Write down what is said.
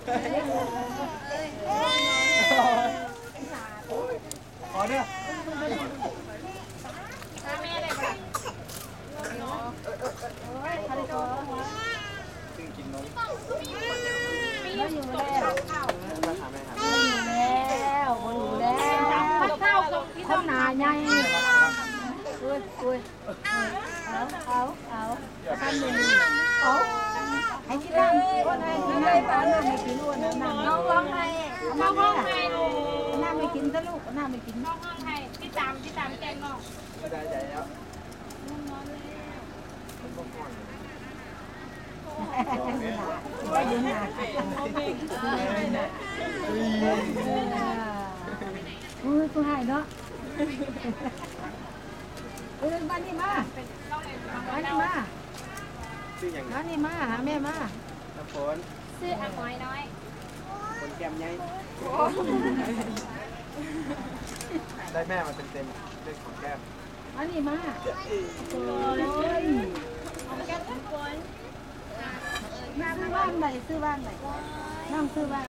ขอเด้อแม่ได้ปะซึ่งกินนมมีอยู่แล้วมาถามแม่ครับแล้วคนรู้แล้วข้าวคนหนาใหญ่อุ้ยเอาท่านหนึ่งเอาให้กินน้ำคนให้กินเลยป้าเลยไม่กินอ้วนน้ำน้องร้องไห้น้องร้องไห้น้ำไม่กินซะลูกน้ำไม่กินน้องให้ที่ตามแกงน้องไม่ได้ใจแล้วว่ายืนหนาอุ้ยกูหายเนาะบ้านนี้มาบ้านนี้มาชื่ออย่างบ้านนี้มาหาแม่มาน้ำฝนซื้ออ่ะน้อยคนแก้มใหญ่ได้แม่มาเต็มๆเรื่องของแก้มบ้านนี้มาโอ้ยแกงทุกคนซื้อบ้านไหนน้องซื้อบ้าน